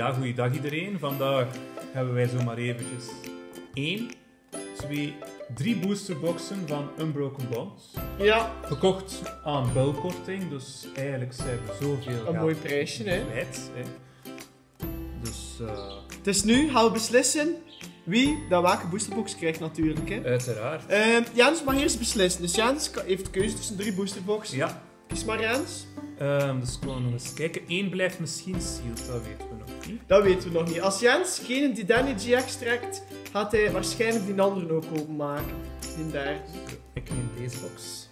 Ja, goeiedag iedereen. Vandaag hebben wij zomaar eventjes 1, 2, 3 boosterboxen van Unbroken Bonds. Ja. Gekocht aan bulkkorting, dus eigenlijk zijn we zoveel Een mooi prijsje, hè. kwijt, hè. Dus Dus nu gaan we beslissen wie dat welke boosterbox krijgt natuurlijk, hè. uiteraard. Jens mag eerst beslissen. Dus Jens heeft de keuze tussen 3 boosterboxen. Ja, Kies maar Jens. dus kunnen we nog eens kijken. 1 blijft misschien sealed, dat weten we nog niet. Dat weten we nog niet. Als Jens geen die Danny GX trekt, gaat hij waarschijnlijk die andere ook openmaken. Die daar. Ik neem deze box.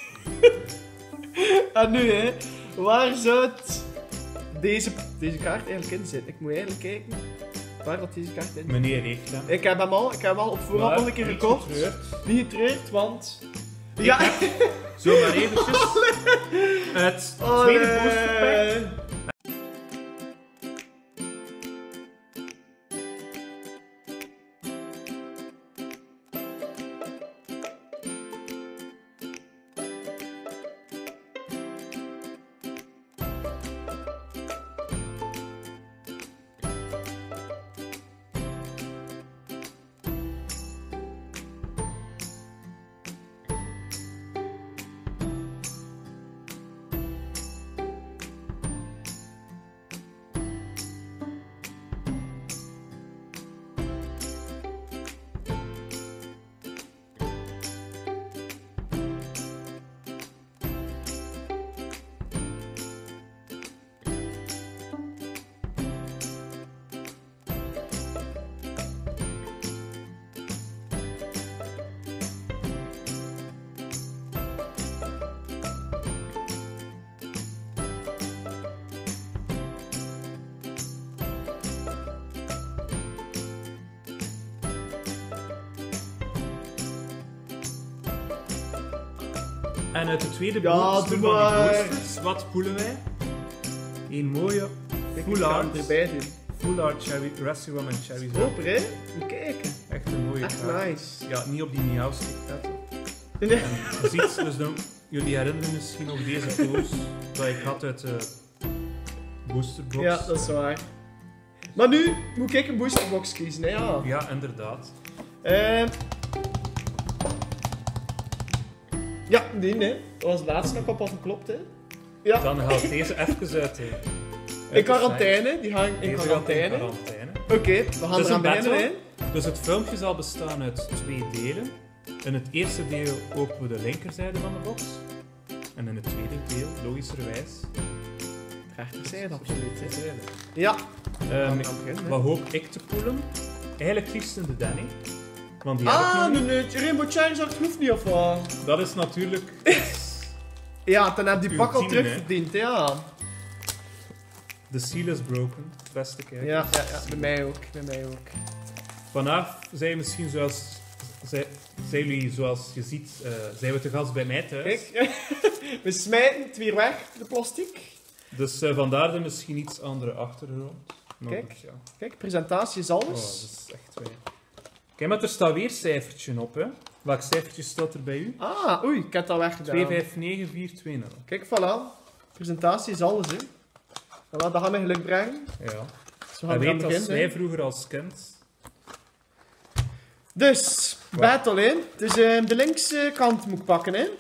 En nu, hè. Waar zou het deze kaart eigenlijk in zitten? Ik moet eigenlijk kijken waar dat deze kaart in zit. Meneer heeft hem. Ik heb hem al op voorhand nog een keer niet gekocht. getreurd. Niet getreurd, want... Ja! Zomaar eventjes het tweede boosterpack. En uit de tweede booster doe van maar. die boosters, wat poelen wij? Een mooie full art, erbij doen. full art cherry, Rescue en cherry. Open, hè? Moet kijken. Echt een mooie Echt kaart. nice. Ja, niet op die miauwstick zetten. Nee. En je ziet, dus jullie herinneren misschien nog deze pose dat ik had uit de boosterbox. Ja, dat is waar. Maar nu moet ik een boosterbox kiezen, hè? Ja. Ja, inderdaad. Ja, die, hè? Dat was het laatste nog op wat geklopt, hè? Ja. Dan gaat deze even uit de... In quarantaine, die hangt in Deze gaat quarantaine. in quarantaine. Oké, we gaan Het is eraan een beginnen, hè? battle. Dus het filmpje zal bestaan uit 2 delen. In het eerste deel openen we de linkerzijde van de box. En in het tweede deel, logischerwijs, Rechterzijde, absoluut, hè? rechterzijde. Ja. Wat hoop ik te poelen? Eigenlijk liefst in de Danny. Want die heb ik Ah, nog niet. de Rainbow Charizard hoeft niet, of wat? Dat is natuurlijk... Ja, dan heb je die pak al Ultieme, terugverdiend, hè? Ja. De seal is broken, beste kijkers. Ja, bij mij ook, bij mij ook. Vanaf zijn misschien zijn jullie, zoals je ziet, zijn we te gast bij mij thuis. Kijk, we smijten het weer weg, de plastic. Dus vandaar de misschien iets andere achtergrond. Maar Kijk. goed, ja. Kijk, presentatie is Oh, alles. dat is echt wij. Kijk, maar er staat weer cijfertje op, hè. Welk cijfertje staat er bij u? Ah, oei, ik heb dat weggedaan. 259420. Kijk, voilà. Presentatie is alles, hè. Voilà, dat gaan we geluk brengen. Ja. Dus we Hij gaan eraan weet als beginnen. wij vroeger als kind... Dus, battle, hè. Dus de linkse kant moet ik pakken, hè.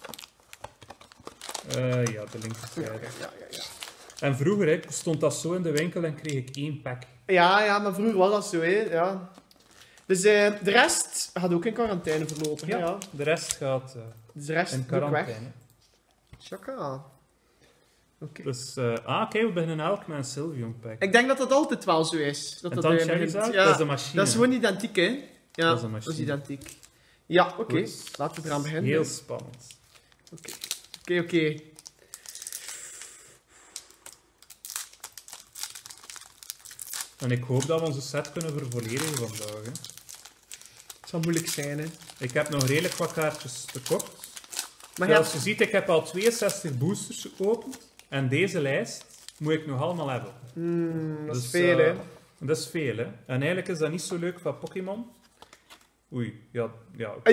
Ja, de linkerzijde. Ja. En vroeger hè, stond dat zo in de winkel en kreeg ik 1 pack. Ja, maar vroeger was dat zo, hè. Ja. Dus de rest gaat ook in quarantaine verlopen, hè. Ja. De rest gaat Dus de rest in moet ook weg. quarantaine. Chaka. Oké. Dus, kijk, we beginnen elk met een Sylveon pack. Ik denk dat dat altijd wel zo is. Dat En dat dan begint. Charizard, Ja, dat is de machine. dat is gewoon identiek, hè. Ja, Dat is een machine. identiek. Ja, oké. Goed. Laten we eraan beginnen. Heel spannend. Oké. En ik hoop dat we onze set kunnen vervolledigen vandaag. Hè. Het zal moeilijk zijn, hè. Ik heb nog redelijk wat kaartjes tekort. Maar Zoals je ziet, ik heb al 62 boosters geopend. En deze lijst moet ik nog allemaal hebben. dat is Dus, veel, hè. Dat is veel, hè. En eigenlijk is dat niet zo leuk van Pokémon. Oei, ja, oké.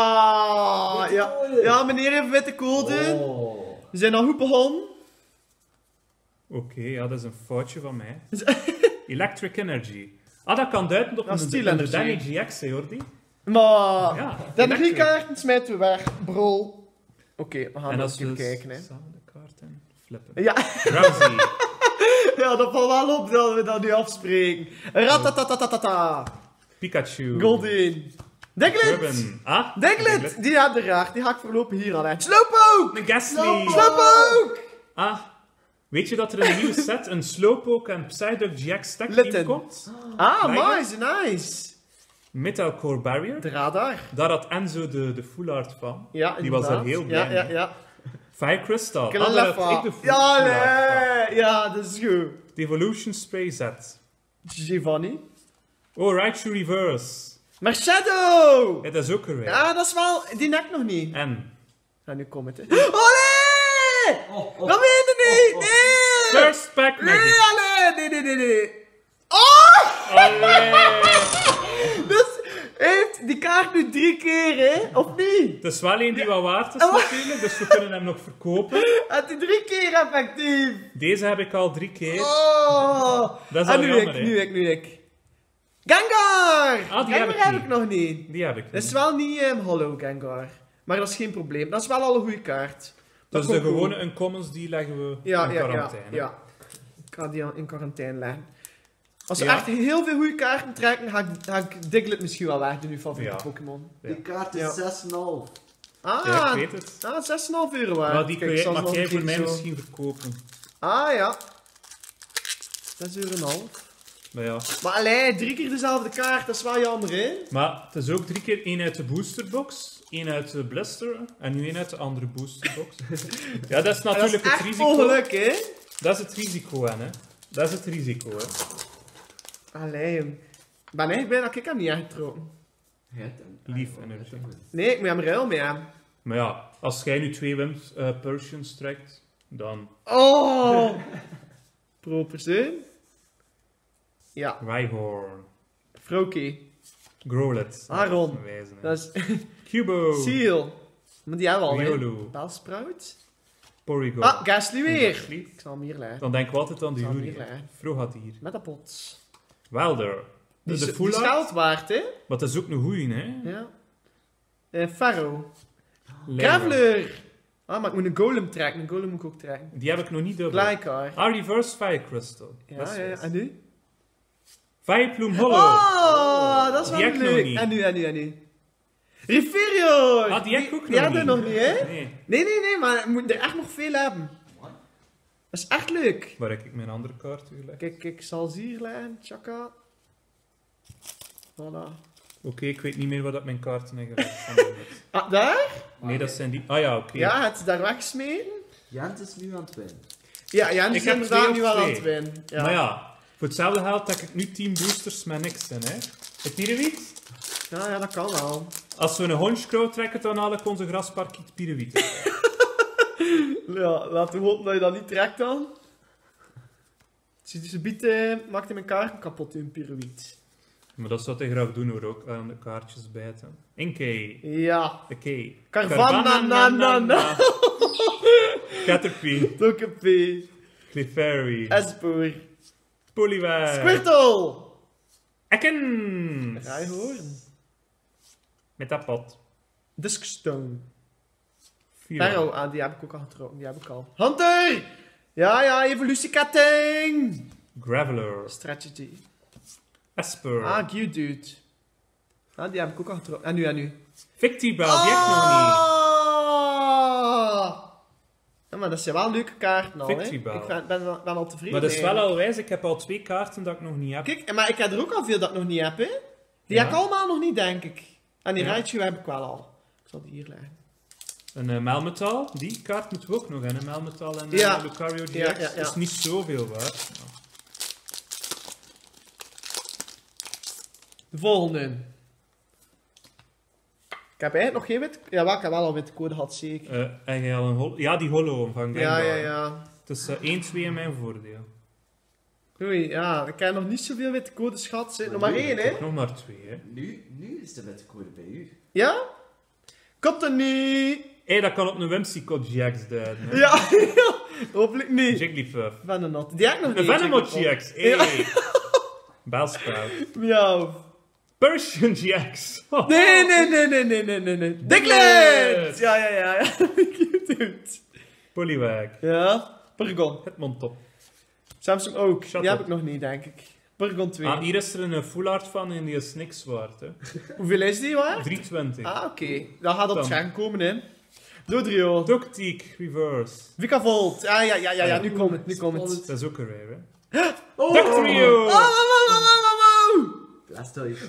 Ja, meneer heeft witte code. Oh. We zijn al goed begonnen. Oké, ja, dat is een foutje van mij. Electric Energy. Ah, dat kan duiden op Dat is een Steel de Energy. Danny GX, hè, Jordi. Maar... Ja, Dan drie electric. kaarten smijten we weg. Brol. Oké, we gaan En nog als een we keer kijken, hè. samen de kaarten flippen. Ja. Drowsy. Ja, dat valt wel op dat we dat nu afspreken. Ratatatatata. Pikachu. Golden. Diglett. Urban. Ah, Diglett. Die had de raar. Die ga ik voorlopig hier al uit. Slowpoke. Een Gastly. Slowpoke. Ah, weet je dat er een nieuwe set, een Slowpoke en Psyduck GX tag Litten. team komt? Ah, Blijkbaar. nice. Metal Core Barrier. De radar. Daar had Enzo de full art van. Ja, Die was daar heel blij Ja, mee. ja. Fire Crystal. Ik Ah, heb daar een had ik de full Ja, art van. nee. Ja, dat is goed. De Evolution Spray set. Giovanni. Oh, Raichu Reverse. Maar Shadow. Ja, dat is ook er weer. Ja, dat is wel... Die nek nog niet. En Ja, nu komt het. Olé! Dat weet je niet! Nee! First Pack Nee, Magic. allee! Nee. Oh! Allee. Dus heeft die kaart nu 3 keer, hè? Of niet? Het is wel een die wat waard is natuurlijk, dus we kunnen hem nog verkopen. Had hij 3 keer effectief? Deze heb ik al 3 keer. Oh! Dat is En al nu jammer, ik, hè. nu ik. Gengar! Ah, die heb Gengar ik heb ik nog niet. Die heb ik Dat niet. is wel niet hollow Gengar. Maar dat is geen probleem. Dat is wel al een goede kaart. Dus komt de goed. gewone uncommons die leggen we Ja, in quarantaine. ja. Ik ga die in quarantaine leggen. Als we Ja. echt heel veel goede kaarten trekken, ga ik Diglett misschien wel weg doen, nu favoriete Ja. Pokémon. Ja. Die kaart is Ja. 6,5. Ah, Ja, ik weet het. 6,5 euro waard. Maar die Kijk, kun ik je, zal mag nog jij een voor keer mij zo- misschien verkopen. Ah ja. 6,5 €. Maar ja. Maar allee, 3 keer dezelfde kaart, dat is wel jammer, hè? Maar het is ook 3 keer 1 uit de boosterbox, 1 uit de blister en nu 1 uit de andere boosterbox. Ja, dat is Dat is natuurlijk het echt risico. ongeluk, hè? Dat is het risico, hè. Dat is het risico, hè. Allee, jong. Ik ben echt blij dat ik hem niet aangetrokken. Lief energie. Nee, ik moet hem ruil mee hebben. Maar ja, als jij nu 2 Wims Persians trekt, dan Oh! Proper zijn. Ja, Rhyhorn, Froakie. Growlithe. Aaron. Wijzen, hè. Dat is Cubo, Seal. Maar die hebben we al, hè? Riolu, Bellsprout. Porygon. Ah, Gastly weer. Gastly. Ik zal hem hier leggen. Dan denken we altijd aan die Zal Rudy. hier leggen. Frogadier. Met een pot. Welder. Die De is full die is art. geld waard, hè? Maar dat is ook een goeie, hè. Ja. Pharaoh. Lera. Graveler. Ah, maar ik moet een golem trekken. Een golem moet ik ook trekken. Die heb ik nog niet dubbel. Glijkaar. Ah, Reverse Fire Crystal. Ja, Dat is ja, ja. wijs. En nu? Vileplume Hollow. Oh, dat is Die wel heb ik nog leuk. niet. En nu? Referior! Ah, die heb ik ook Die nog had er niet. nog niet, hè? Nee. Nee, maar we moeten er echt nog veel hebben. Dat is echt leuk. Waar heb ik mijn andere kaart gelegd? Kijk, ik zal ze hier leggen. Chaka. Voilà. Oké, ik weet niet meer waar dat mijn kaarten in gelegd zijn. Ah, daar? Nee, dat zijn die... Ah ja, oké. Ja, het is daar weggesmeten. Jent is nu aan het winnen. Ja, die Ik is heb inderdaad 2 nu op wel aan 2. het winnen. Ja. Maar ja, voor hetzelfde geld heb ik nu 10 boosters met niks in, hè. Het Pirewiet? Ja, dat kan wel. Als we een hondscrow trekken, dan haal ik onze grasparkiet Pirewiet. Ja, laten we hopen dat je dat niet trekt dan. Ze biedt, maakt hij mijn kaart kapot in pirouette. Maar dat zou hij graag doen, hoor, ook aan de kaartjes bijten. Inkay. Ja. Oké. Carvanna. Caterpie. Togepi. Clefairy. Espoor. Poliwag. Squirtle. Ekken. Rhyhorn. Met dat pot. Duskstone. Firo. Pharaoh. Ah, die heb ik ook al getrokken. Die heb ik al. Hunter. Ja, evolutieketting. Graveler. Strategy. Esper. Ah, Geodude. Ah, die heb ik ook al getrokken. En nu? Victibel, die heb ik nog niet. Ja, maar dat zijn wel leuke kaarten al, hè. Victibel. Ik ben al tevreden. Maar dat is wel eigenlijk. al wijs, ik heb al 2 kaarten dat ik nog niet heb. Kijk, maar ik heb er ook al veel dat ik nog niet heb, hè. Die Ja. heb ik allemaal nog niet, denk ik. En die Ja. Raichu heb ik wel al. Ik zal die hier leggen. Een Melmetal, die kaart moeten we ook nog hebben. Een Melmetal en Ja. Lucario GX. Ja. Dat is niet zoveel waard. De volgende. Ik heb eigenlijk nog geen wit... Ja, wel, ik heb wel al witte code gehad, zeker. En jij al een ja, die hollow van Gengar. Ja. Het is 1-2 in mijn voordeel. Oei, ja. Ik heb nog niet zoveel witte codes gehad. Er zit nog maar één, hè. Nog maar 2, hè. Nu is de witte code bij u. Ja? Komt er niet. Hé, dat kan op een Whimsicott GX duiden. Hè. Ja, hopelijk niet. Jigglypuff. Van de not. Die heb ik nog Een niet. Venomoth Jigglypuff. GX. Hey. Belsprout. Miauw. Persian Jacks. Nee. Diglett! Ja. Cute. Poliwag. Ja. Paragon. Hitmontop. top. Samsung ook. Shut Die heb up. ik nog niet, denk ik. Paragon 2. Ah, hier is er een full art van en die is niks waard. Hè. Hoeveel is die waard? 320. Ah, oké. Dat gaat op het Dan. scherm komen, hè. Dodrio. Doctique Reverse. Vikavolt. Ah, ja. Nu komt het. Dat is ook een rare, hè. Oh. Doctrio! Oh. Blastoise.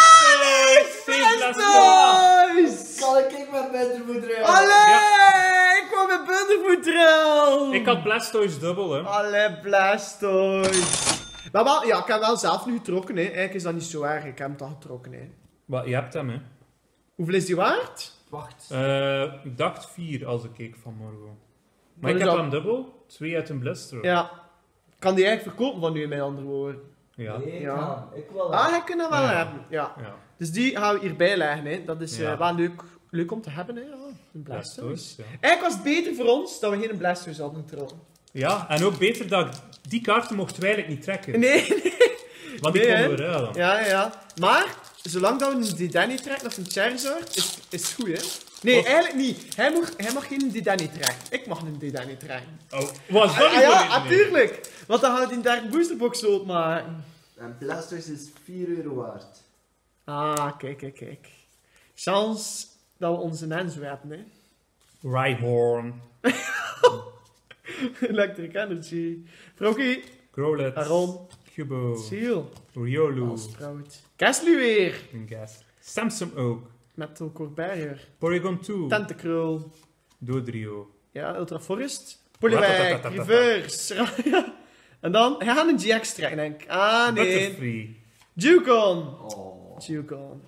Blastoise! Kan ik met Bendervoet rijden? Allee! Ik kwam met Bundervoetrel! Ik had Blastoise dubbel, hè. Allee, Blastoise. Maar wel, ja, ik heb wel zelf nu getrokken, hè. Eigenlijk is dat niet zo erg. Ik heb hem toch getrokken, hè. Maar je hebt hem, hè. Hoeveel is die waard? Wacht. Ik dacht 4 als ik keek vanmorgen. Maar Wat ik is heb dat? hem dubbel. 2 uit een blister. Ja. Kan die eigenlijk verkopen van nu, in mijn andere woorden? Ja. Nee, Ja. ik wil Ah, hij kan dat wel Ja. hebben. Ja. Ja. Dus die gaan we hierbij leggen, hè. Dat is Ja. wel leuk om te hebben, hè. Ja, een Blastoise. Blastoise, ja. Eigenlijk was het beter voor ons dat we geen Blastoise hadden getrokken. Ja, en ook beter dat die kaarten mochten wij eigenlijk niet trekken. Nee. Want die Nee, konden hè. we ruilen. Ja. Maar, zolang dat we een Dedenne trekken of een Charizard, is het goed, hè? Nee, Wat? eigenlijk niet. Hij mag geen Dedenne trekken. Ik mag een Dedenne trekken. Oh, was dat niet Ja, voor een idee? natuurlijk. Want dan gaan we die derde boosterbox openmaken. En Blastoise is €4 waard. Ah, kijk. Chance dat we onze Enzo hebben, hè? Rhyhorn, Electric Energy. Froggy. Growlithe, Aron. Cubo, Seal. Riolu, Alsprout. Keslu weer. een gas. Samsung ook. Metal Core Barrier. Porygon 2, Tentacruel. Dodrio. Ja, Ultra Forest. Poliwag. Ratatatatata. Reverse. Ja. En dan, hij gaat een GX trekken, denk ik. Ah, nee. Butterfree, Jucon. Oh. Jucon.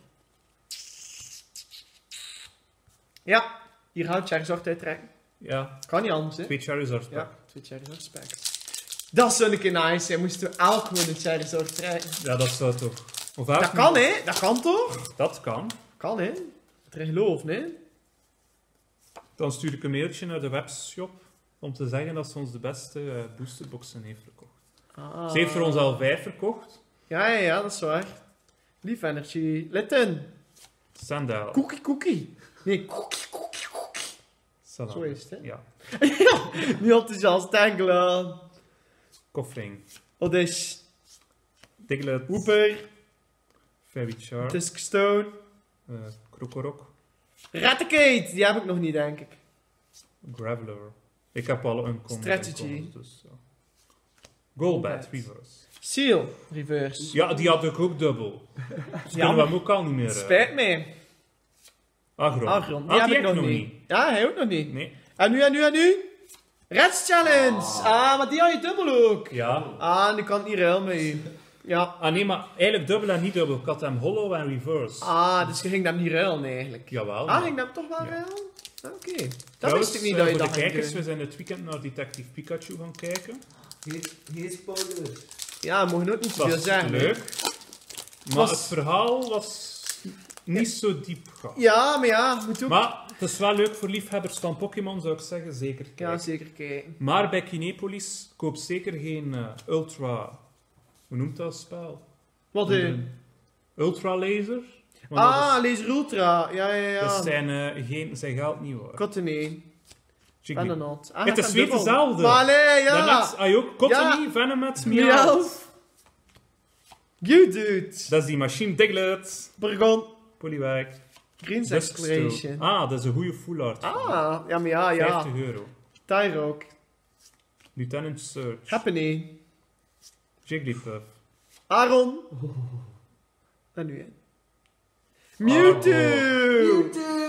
Ja, hier gaat Charizard uittrekken. ja, Kan niet anders, hè? 2 Charizard Ja, pack. 2 Charizard specs. Dat zou een keer nice zijn, moesten we elk gewoon een Charizard trekken. Ja, dat zou toch. Of Dat kan, hè? Dat kan toch? Dat kan. Kan, hè? Het geloof, hè? Dan stuur ik een mailtje naar de webshop om te zeggen dat ze ons de beste boosterboxen heeft verkocht. Ah. Ze heeft er ons al 5 verkocht. Ja, dat is waar. Lief Energy. Litten. Sandal. Cookie. Nee, cookie. Salam. Zo is het, hè? Ja. Niet enthousiast, Tangela. Koffering. Odish. Diglett. Wooper. Fairychar. Tuskstone. Krokorok. Raticate. Die heb ik nog niet, denk ik. Graveler. Ik heb al een combo. Strategy. Dus, Golbat. Golbat. Reverse. Seal. Reverse. Ja, die had ik ook dubbel. Dus kunnen we hem ook al niet meer... Spijt mij. Agron. Agron. Die Ah, heb die ik nog niet. Ja, hij ook nog niet. Nee. En nu? Reds Challenge. Ah, maar die had je dubbel ook. Ja. Ah, nu kan het niet ruilen met u. Ja. Ah nee, maar eigenlijk dubbel en niet dubbel. Ik had hem hollow en reverse. Ah, dus je ging dat niet ruilen eigenlijk. Jawel. Ah, ging dat toch wel ruilen? Oké. Dat Trouwens, wist ik niet dat je voor dat de ging kijkers, we doen. zijn dit weekend naar Detective Pikachu gaan kijken. Geen spoiler. Ja, we mogen ook niet Dat te veel was zeggen. leuk. Maar Was- het verhaal was niet zo diep gaan. Ja, maar ja, moet ook... Maar het is wel leuk voor liefhebbers van Pokémon, zou ik zeggen. Zeker kijken. Ja, zeker kijken. Maar bij Kinepolis koop zeker geen Ultra... Hoe noemt dat spel? Wat Ultra Laser. Want dat Ah, Laser Ultra. Ja. is, zijn geld niet waard. Cottony. Jiggly. Venonat. Ah, Het is gaat weer dubbel. dezelfde. Maar nee, ja. Daarnet, ah, ook Cottony, Venomet, Meowth. Meowth. Geodude. Dat is die machine. Diglett. Burgon. Poliwag. Greens Duskstone. Exploration. Ah, dat is een goede full art. Ah, ja, maar ja. 50 euro. Tyrock. Lieutenant Surge. Happiny. Jigglypuff. Aaron. En nu, hè. Mewtwo.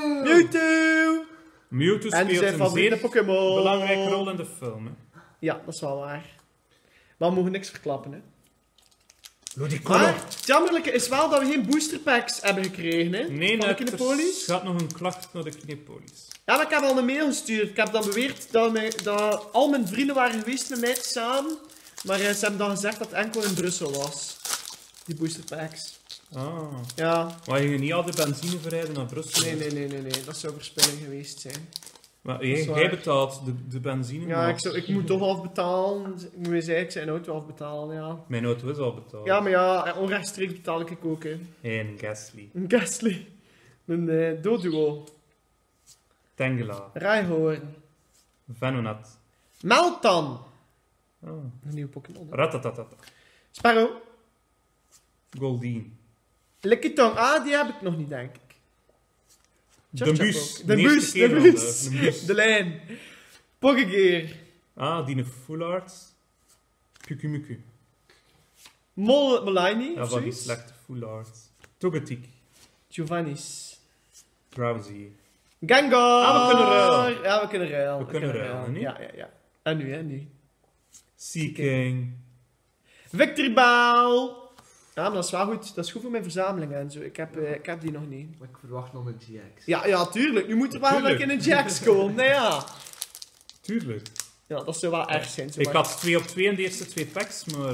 Mewtwo En die speelt zijn een favoriete zeer Pokémon. belangrijke rol in de film. Hè. Ja, dat is wel waar. Maar we mogen niks verklappen, hè. Maar het jammerlijke is wel dat we geen boosterpacks hebben gekregen, hè. Nee, van de er Kinepolis. gaat nog een klacht naar de Kinepolis. Ja, maar ik heb al een mail gestuurd. Ik heb dan beweerd dat al mijn vrienden waren geweest met mij samen. Maar ze hebben dan gezegd dat het enkel in Brussel was. Die boosterpacks. Ah. Ja. Maar je niet al de benzine verrijden naar Brussel? Nee. Dat zou verspilling geweest zijn. Maar Dat is waar. jij betaalt de benzine. Ja, maar ik moet toch afbetalen. Ik moet eens eigenlijk zijn auto afbetalen, ja. Mijn auto is al betaald. Ja, maar ja, onrechtstreeks betaal ik ook, hè. En Gasly. Een Gasly. Een Doduo. Tengela. Rijhoorn. Venonat. Meltan. Oh. Een nieuwe Pokémon. Ratatatata. Sparrow. Goldien. Lickitung. Ah, die heb ik nog niet, denk ik. De bus. De eerste bus, keer de al, bus. de bus. De lijn. Pokégear. Ah, die full arts. Pukumuku. Molaini, Ja, of van die zoiets. slechte full arts. Togetic. Giovanni's. Drowsy. Gengar! Ah, we kunnen ruilen. Ja, we kunnen ruilen. We kunnen ruilen, niet? Ja, ja, ja. En nu, hè, nu. Seeking. Victoryball! Ja, maar dat is wel goed. Dat is goed voor mijn verzamelingen en zo. Ik heb die nog niet. Maar ik verwacht nog een GX. Ja, ja, tuurlijk. Nu moet er wel Tuurlijk. in een Jax komen. Nou ja. Tuurlijk. Ja, dat zou wel erg zijn. Zo Ik maar. had 2 op 2 in de eerste 2 packs, maar...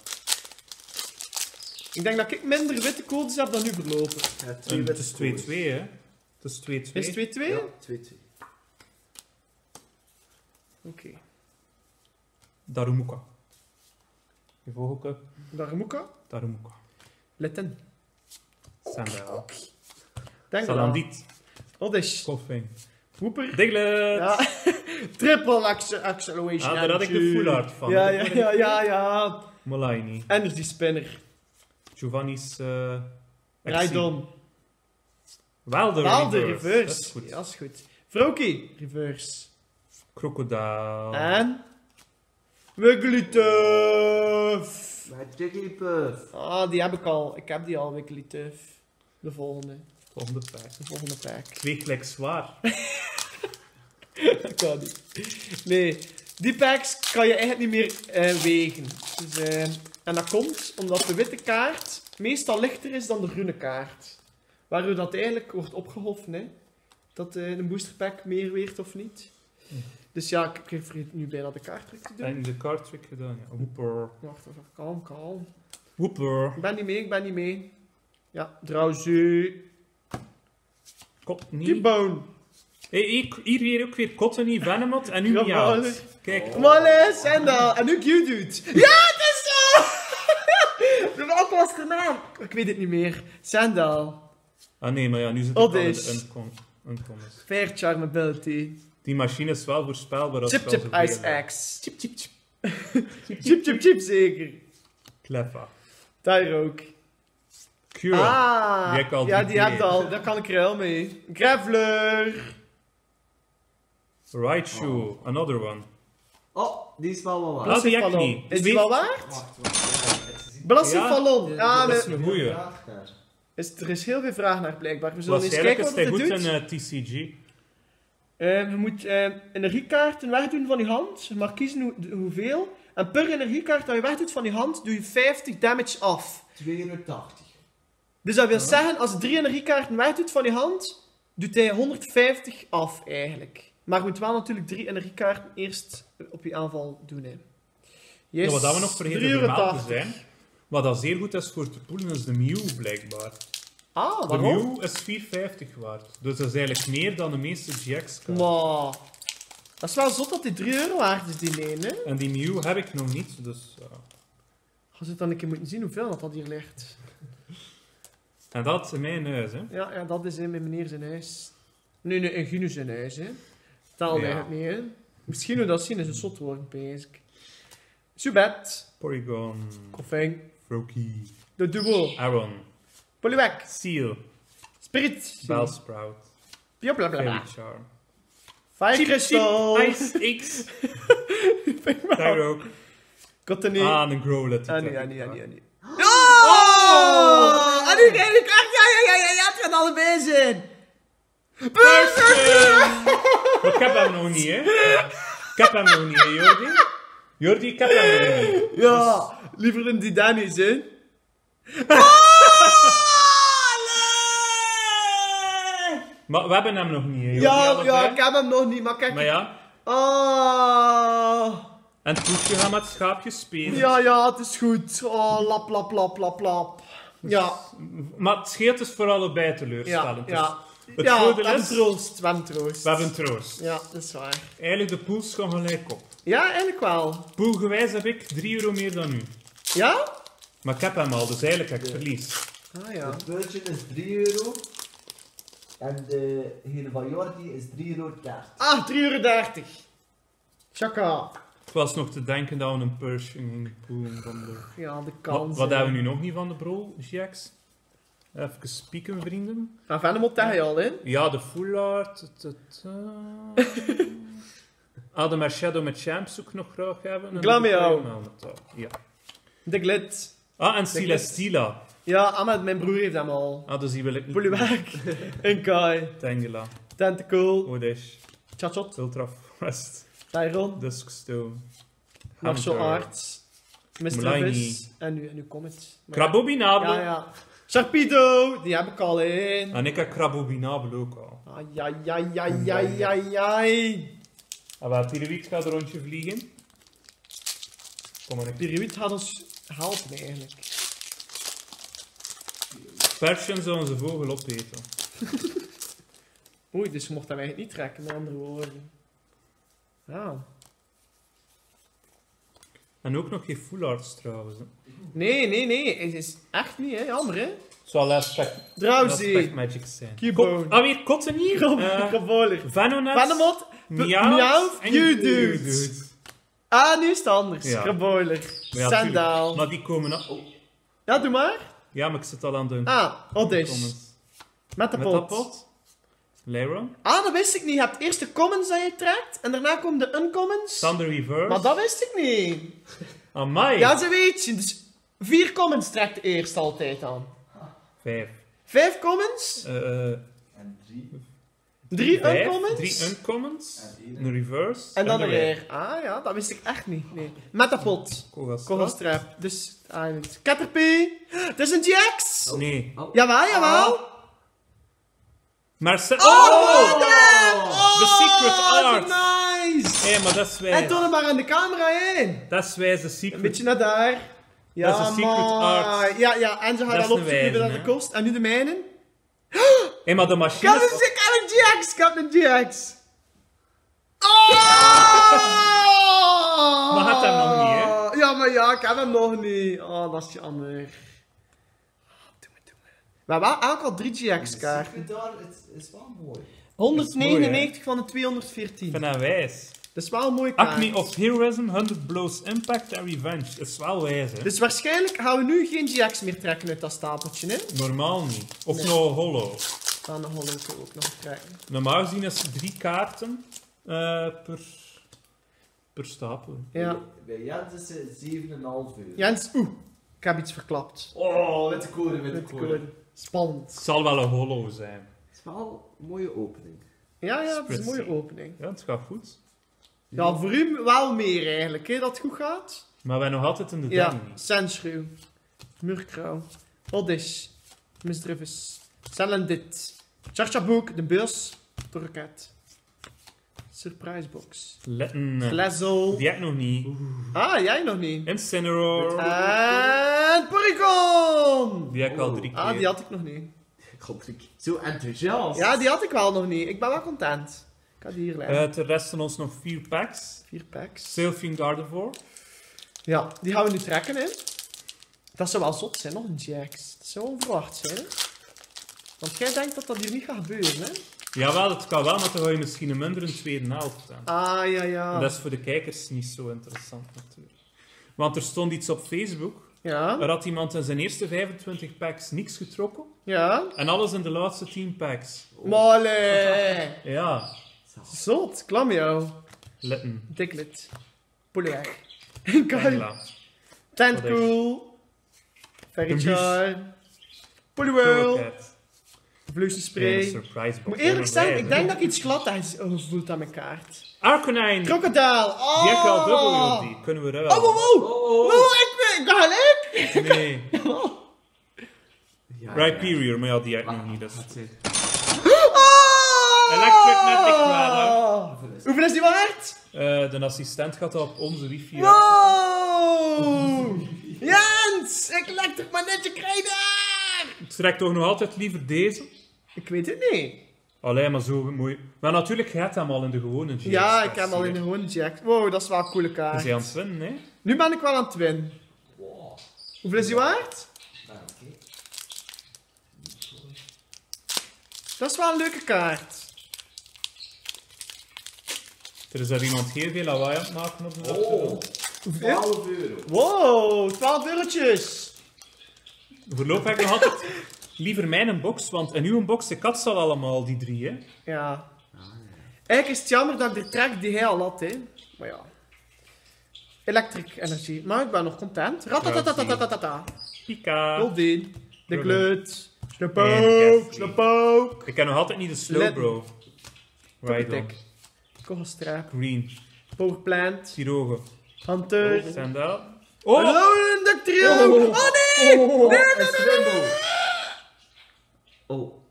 Ik denk dat ik minder witte codes heb dan nu verlopen. Ja, het is 2-2, hè. Het is 2-2. Is het 2-2? Ja, 2-2. Oké. Darumuka. Je vogelke. Darumuka. Darumuka. Letten. Sandel. Denk wel. Salandit. Oddish. Koffing. Whooper. Diglett. Ja. Triple acceleration. Ah, daar had ik de full art van. Ja, ja, ja, ja, ja. Molaini. Energy spinner. Giovanni's... Exie. Raidon. Wel de Wel de reverse. reverse. Dat is goed. Ja, dat is goed. Froakie. Reverse. Crocodile. En... Wigglytuff. Maar Jigglypuff. Ah, die heb ik al. Ik heb die al, Wigglytuff. De volgende. Volgende pack. De volgende pack. 2 gelijk zwaar. Dat kan niet. Nee, die packs kan je eigenlijk niet meer wegen. Dus, en dat komt omdat de witte kaart meestal lichter is dan de groene kaart. Waardoor dat eigenlijk wordt opgehoffen, hè. Dat een boosterpack meer weegt of niet. Dus ja, ik vergeet nu bijna de kaart terug te doen. En de card trick gedaan, ja. Whooper. Wacht even, kalm, kalm. Whooper. Ik ben niet mee. Ja, Drowsy. Cottonee. T-Bone. Hey, hier weer ook weer Cottonee, Venomoth en nu Grappig. Meowth. Kijk. Wallace, Sandal. En nu Geodude. Ja, het is zo! Wat was de naam? Ik weet het niet meer. Sandal. Ah nee, maar ja, nu zit ik al in Oddish. de uncommons. Fair Charm Ability. Die machine is wel voorspelbaar als Chip het al Chip zoveel Ice is. Axe. Chip chip chip. Chip Chip Chip zeker. Clever. Daar ook. Cure. Ah, Die heb ik al ja, drie die keer. heb je al. Daar kan ik ruil mee. Graveler. Raichu. Another one. Oh, die is wel wat Ah, waard. die heb ik Ballon. niet. Is die wel waard? Wacht. Ja, Belastingvallon. Ja, dat is maar een goeie. er is heel veel vraag naar blijkbaar. We zullen eens Waarschijnlijk kijken is wat hij het goed doet. in TCG. Je moet energiekaarten wegdoen van je hand. Je mag kiezen hoeveel. En per energiekaart dat je wegdoet van je hand, doe je 50 damage af. 280. Dus dat wil zeggen, als je 3 energiekaarten wegdoet van je hand, doet hij 150 af eigenlijk. Maar je moet wel natuurlijk 3 energiekaarten eerst op je aanval doen. Hè. Yes. Ja, wat we nog vergeten te melden zijn, wat dat zeer goed is voor te poelen, is de Mew blijkbaar. Ah, De waarom? Mew is 4,50 waard. Dus dat is eigenlijk meer dan de meeste GX-kaarten. Maar, dat is wel zot dat die 3 euro waard is, die leen, hè? En die Mew heb ik nog niet, dus... Als we het dan een keer moeten zien hoeveel dat hier ligt. En dat is in mijn huis, hè. Ja, dat is in mijn meneer zijn huis. Nee, in Guno zijn huis, hè. Taal Ja. eigenlijk niet, hè. Misschien hoe dat zien is een zot worden, basic. Subat. Porygon. Koffing. Froakie. De Duo. Aaron. Poliwag. Seal. Spirit. Bellsprout. Blablabla. Fairy Charm. Fire Crystal. Ice X. Daar ook. Cottony. Ah, een Growlithe. die trek ik Annie. wel. Oh! En nu krijg ik echt, ja, het gaat allebei zijn. Maar ik heb hem nog niet, hè. Ik heb hem nog niet, hè, Jordi. Jordi, ik heb hem nog niet. Ja, liever een die Danny's, hè. Maar we hebben hem nog niet, hè, Jordi. Ja, allebei. ik heb hem nog niet, maar kijk. Maar ja, Oh. en het poesje gaat met schaapjes spelen. Ja, het is goed. Oh, lap. Ja, Maar het scheelt dus voor allebei teleurstellend. ja. Het Ja, we voordeel hebben is, troost. We hebben troost. we hebben troost. Ja, dat is waar. Eigenlijk de pools gaan gelijk op. Ja, eigenlijk wel. Poolgewijs heb ik 3 euro meer dan u. Ja? Maar ik heb hem al, dus eigenlijk heb ik verlies. Ah ja. Het beurtje is 3 euro. En degene van Jordi is 3,30 euro. Ah, 3,30 €. Chaka. Ik was nog te denken dat we een Pershing gingen poolen van de... Ja, de Wat, kans. wat hebben we nu nog niet van de Brawl Jacks? Even spieken, vrienden. Ah, Venomot tegen je al, hè? Ja, de full art. De Mercado met Champs ook nog graag hebben. En Glameow. Ja. De Glit. Ah, en Celestila. Ja, Ahmed, mijn broer heeft hem al. Ah, dus die wil ik niet. Poliwag. En Kai. Tangela. Tentacle. Odish. Chachot. Ultra Forest. Tyron. Duskstone. Martial Hunter. Arts. Mr. Mulangi. Vis. En nu Comet. Crabobinable. Ja, ja. Sharpedo. Die heb ik al in. En ik heb Crabobinable ook al. Ai, ai, ai, ai, ai, ai. En waar Piruit gaat een rondje vliegen. Kom maar, ik. Piruit gaat ons helpen eigenlijk. Persian zou onze vogel opeten. Oei, dus je mocht hem eigenlijk niet trekken, met andere woorden. Ja. En ook nog geen full arts trouwens. Hè. Nee. Het is echt niet, hè. Jammer, hè. Het zal last Drowsy. magic zijn. Cubone. Weer kotten hier. Krabbolig. Vanonet. Venomot. Miauw. en You Ah, nu is het anders. Ja. Krabbolig. Ja, Sandal. maar die komen nog. Ja, doe maar. Ja, maar ik zit al aan de Odish. comments. Met de Met pot. dat pot. Lyron. Ah, dat wist ik niet. Je hebt eerst de commons dat je trekt, en daarna komen de uncommons. Thunder Reverse. Maar dat wist ik niet. Amai. Ja, ze weet je. Dus 4 commons trekt je eerst altijd aan. 5. 5 commons, En 3. 3 uncommons. 3 uncommons. En één. Een reverse. En dan een een rare. Ah ja, dat wist ik echt niet. Nee. Met de pot. Kogelstrap. Dus, Caterpie. Het is een GX. Nee. Oh. Jawel. Maar ze... Oh, The secret art. Nice. Hé, maar dat is En wijs. toon hem maar aan de camera heen. Dat is wijs, de Een secret. beetje naar daar. Ja, Dat is een secret maar. art. Ja, en ze gaat Dat is al een opzoeken hoeveel dat wijze, het kost. En nu de mijnen. Hé, maar de Ik machine... heb een GX. Ik heb een GX. Oh! Maar had hem nog niet, hè? Ja, maar ja, ik heb hem nog niet. Oh, dat is jammer. Doe me. We hebben eigenlijk al 3 GX-kaarten. Daar is wel mooi. 199 van de 214. Ik vind dat wijs. Dat is wel een mooie kaart. Acme of Heroism, 100 Blows Impact en Revenge. Dat is wel wijs, hè? Dus waarschijnlijk gaan we nu geen GX meer trekken uit dat stapeltje, hè? Normaal niet. Of Nee. nog hollow. Aan de Holland ook nog trekken. Normaal gezien is het 3 kaarten per stapel. Ja. Bij Jens is het 7,5 euro. Jens, ik heb iets verklapt. Oh, witte koren, witte Met de koren. code. Spannend. Het zal wel een hollow zijn. Het is wel een mooie opening. Ja, het is een mooie Spritzy. opening. Ja, het gaat goed. Ja, voor u wel meer eigenlijk, hè, dat het goed gaat. Maar wij nog altijd in de Ja, derde niet. Sandshrew, Murkrouw, Oddish, Misdrivis, Celendit, Charchabook, de bus, Torquet, Surprise Box, Letten. Glazzle. Die heb ik nog niet. Ah, jij nog niet. Incineroar. En Porygon! Die heb ik al 3 keer. Ah, die had ik nog niet. Godrik, zo enthousiast. Ja, die had ik wel nog niet. Ik ben wel content. Ik ga die hier leggen. Er resten ons nog 4 packs. 4 packs. Sylphian Gardevoir. Ja, die gaan we nu trekken, hè. Dat zou wel zot zijn, nog een GX. Dat zou onverwacht zijn, hè. Want jij denkt dat dat hier niet gaat gebeuren, hè. Jawel, het kan wel, maar dan ga je misschien een minder een tweede helft aan. Ah, ja. En dat is voor de kijkers niet zo interessant natuurlijk. Want er stond iets op Facebook. Ja, Er had iemand in zijn eerste 25 packs niks getrokken. ja. En alles in de laatste 10 packs. Molle. Ja, Zot, klam jou. Litten. Diglett. Poliag. Kai. Tangela. Tentcool. Ferrychar. Poliwhirl. Torquet. Vleugse En spray. een surprise Ik box. moet eerlijk zijn, ik Helemaal denk blij, dat ik iets glad heb gevoeld aan mijn kaart. hè. Arcanine. Crocodile. Oh! Die heb ik al dubbel op die. Kunnen we ruilen? Oh, wow. Oh, Oh, ik ben gelijk. Nee. Ja, Rhyperior, maar ja, die heb ik nog niet. Dus. Dat is Oh! Electric Magic Radar. Hoeveel is die waard? De assistent gaat dat op onze wifi uit. Wow! Jens! Ik leg toch maar netje krijgen! Ik trek toch nog altijd liever deze? Ik weet het niet. Allee, maar zo mooi. Maar natuurlijk, je hebt hem al in de gewone GX. Ja, ik heb hem al in de gewone jack. Wow, dat is wel een coole Is kaart. hij aan het winnen, hè? Nu ben ik wel aan het winnen. Wow. Hoeveel is die waard? Ah, oké. Dat is wel een leuke kaart. Er is daar iemand heel veel lawaai aan het maken op de Oh, achtergrond. 12 euro. Wow, 12 eurotjes. Voorlopig heb ik nog altijd liever mijn box, want in uw box, ik had ze al allemaal, die 3, hè. Ja. Eigenlijk is het jammer dat ik de track die hij al had, hè. Maar ja. Electric energie. Maar ik ben nog content. Ratatatatata. Pika. Goldin. De Robin. glut. De En pook. Jeffrey. De pook. Ik ken nog altijd niet de slow, Let- bro. Right on. Tik. Kogelstraap. Green. Powerplant. Tirogen. Hunter. Zijn dat? Oh! Hallo, Ductrio. Oh nee! Oh, een Swimbo. Oh.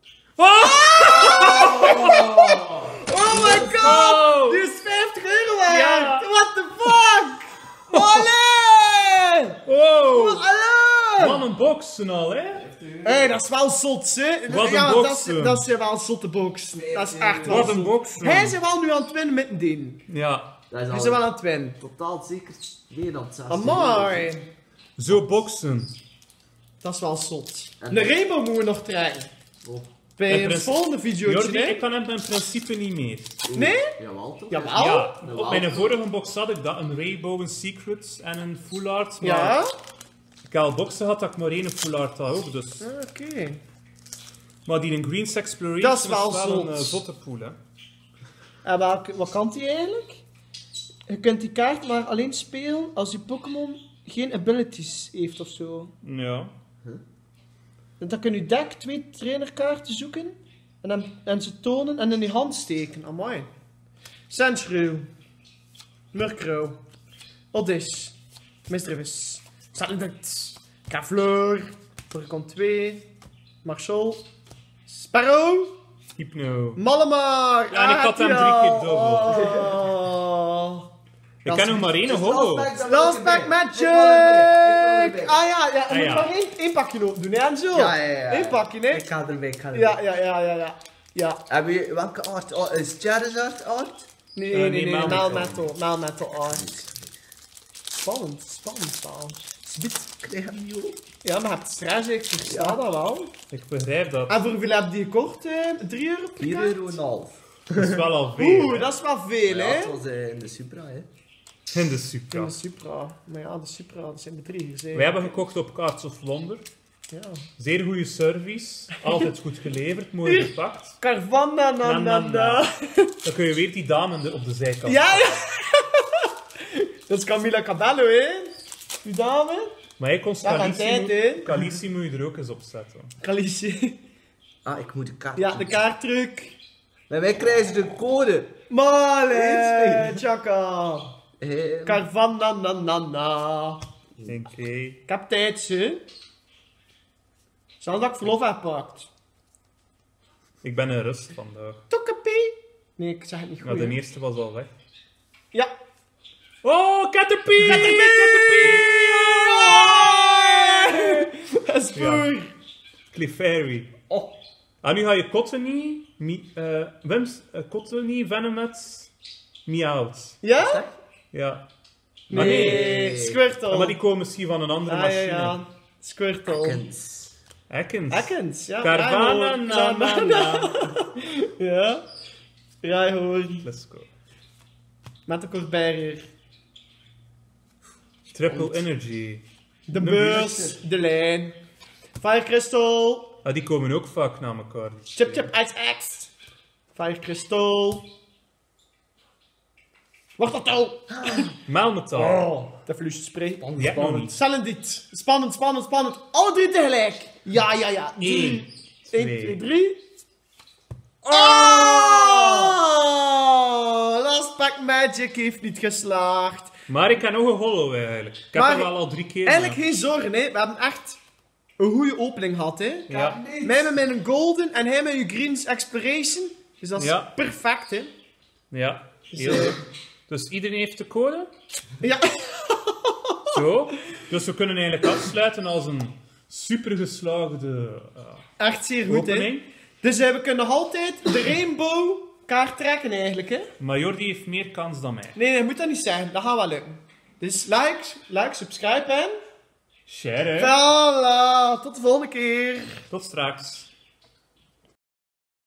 Oh my god! Oh! Die is 50 euro waard! Ja. What the fuck? Allee! Wow! Hallo! Wat een boxen al, hè? Hé, dat is wel zot, hè? Wat een ja, boxen. dat zijn wel zotte boxen. Dat is echt wel Wat een zot. boxen. Hij is wel nu aan het winnen met een ding. Ja. Dat is Hij is al wel aan het winnen. totaal zeker meer dan 60 Amai. Zo boxen. Dat is wel zot. En- De rainbow moeten we nog krijgen. Oh. Bij In een principe- volgende video. Jordi, ik kan hem in principe niet meer. Nee? Jawel toch? Jawel. Ja, Jawel. op mijn vorige box had ik dat, een Rainbow, een Secret en een Full Art. Maar Ja? ik heb al boxen had dat ik maar één Full Art had ook, dus... Oké. Maar die in Green's Exploration Dat is wel zot. een zotte pool, hè. En wat kan die eigenlijk? Je kunt die kaart maar alleen spelen als je Pokémon geen abilities heeft of zo. Ja. En dan kun je deck 2 trainerkaarten zoeken en ze tonen en in je hand steken. Amai. Sandshrew. Murkrow. Oddish. Misdrevis. Salandit. Cafleur. Porygon 2. Marshall. Sparrow. Hypno. Malamar. Ja, en ik had hem 3 keer dubbel. Oh. Ik ken nog maar één holo. Last pack magic! Ah ja, ja. Ah, Moet ja. maar één pakje open doen, hè, Enzo? Ja, ja, ja. Eén pakje, hè? Ik ga erbij, ik ga erbij. Ja. Ja. Heb je, welke art? Oh, is Charizard art? Nee, nee, Melmetal art. Spannend spel. Krijg hem niet op. Ja, maar je hebt stress, ik versta dat wel. Ik begrijp dat. En voor hoeveel heb je die gekocht? 3 euro per 4,5 kaart? euro. Dat is wel al veel. Oeh, hè. dat is wel veel, Ja, hè? het was in de Supra, hè. In de In Supra. de Supra. Maar ja, de Supra, dat zijn de 3. Wij hebben gekocht op Cards of Wonder. Ja. Zeer goede service. Altijd goed geleverd. Mooi gepakt. Carvana, na, na, na. Dan kun je weer die dame op de zijkant. Ja. Dat is Camila Cabello, hè? Die dame. Maar hij kon Ja, aan tijd, hè? Calici moet je er ook eens op zetten. Calici. Ah, ik moet de kaart. Ja, de kaarttruc. Bij mij krijgen ze de code. Male, Chaka. Eh, Carvana, na, na, na. Oké. Ik heb tijd, hè. Zal dat ik verlof heb gepakt? Ik ben in rust vandaag. Tokkepie. Nee, ik zeg het niet Maar goed. de eerste was al weg. Ja. Oh, Caterpie! Dat is voor. Clefairy. Oh, En nu ga je Cottony, Cottony, Venomet, Meowth. Ja? Ja. Maar Nee, Squirtle. Maar die komen misschien van een andere Ah, machine. ja. Squirtle. kens. Ekans. Ekans, ja. Carvana, Ja, na, na, hoor. na. Ja. Ja, hoor. Let's go. Met de Corberrier. Triple Energy. De beurs, de lijn. Fire Crystal. Ah, die komen ook vaak naar elkaar. Chip Chip Ice X. Fire Crystal. Wacht dat al. Melmetal. Oh, de vloest spray. Die heb ik nog niet. Salandit. Spannend. Alle 3 tegelijk. Ja. 1, 1, 2. 2, 3. Oh! Last Pack Magic heeft niet geslaagd. Maar ik heb nog een hollow eigenlijk. Ik heb Maar er wel al 3 keer. Eigenlijk geen zorgen, hè. We hebben echt een goede opening gehad, hè. Ja. Mij met een golden en hij met je Green's Exploration. Dus dat is Ja. perfect, hè. Ja, heel Dus, goed. Dus iedereen heeft de code? Ja. Zo. Dus we kunnen eigenlijk afsluiten als een super geslaagde Echt zeer goed, hè. opening. Dus we kunnen nog altijd de rainbow kaart trekken eigenlijk, hè. Maar Jordi heeft meer kans dan mij. Nee, je moet dat niet zeggen. Dat gaat wel lukken. Dus like, subscribe en... Share, hè. Voilà, tot de volgende keer. Tot straks.